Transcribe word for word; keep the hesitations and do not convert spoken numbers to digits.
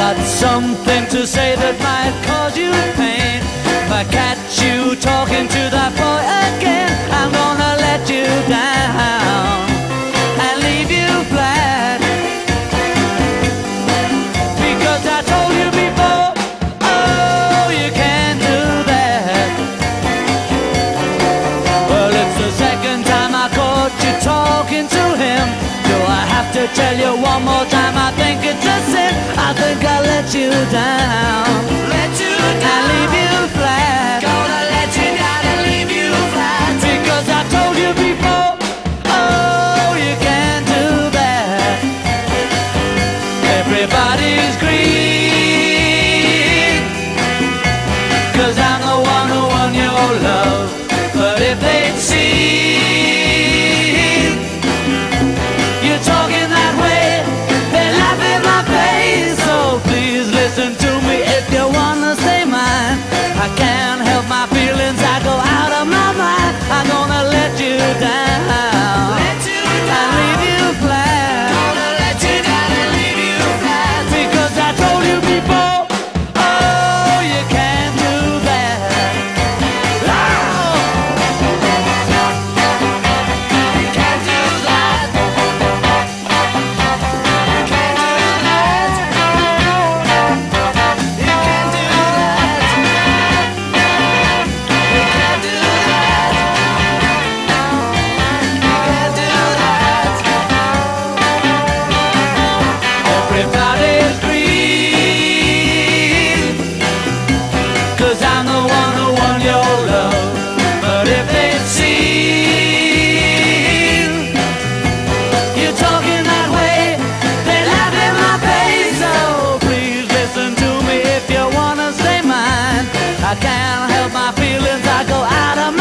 got something to say that might cause you pain. If I catch you talking to that boy again, I'm gonna let you down and leave you flat. Because I told you before, oh, you can't do that. Well, it's the second time I caught you talking to him. Do I have to tell you one more time? I think it's a sin. I think I let you down, let you down, and leave you flat. Gonna let you down and leave you flat. Because I told you before, oh, you can't do that. Everybody's green, 'cause I'm the one who won your love. But if they'd seen you talking that way, they'd laugh in my face. So please listen to me if you wanna stay mine. I can't help my feelings, I go out of my mind. I'm gonna let you down, let you down, and leave you flat. Gonna let you down and leave you flat. Because I told you before, oh, you can't do that. Oh! You can't do that. You can't do that. You can't do that. You can't do that. You can't do that. Everybody's green, 'cause I'm the one who won your love. But if they'd seen you talking that way, they'd laugh in my face. So please listen to me if you wanna stay mine. I can't help my feelings, I go out of my